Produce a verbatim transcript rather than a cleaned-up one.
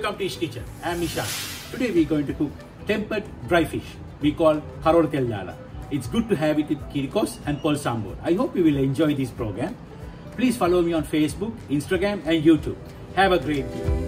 welcome to Eash Kitchen. I am Eashan. Today we are going to cook tempered dry fish we call Karawala Thel Dala. It's good to have it with kirikos and pol sambor. I hope you will enjoy this program. Please follow me on Facebook, Instagram and YouTube. Have a great day.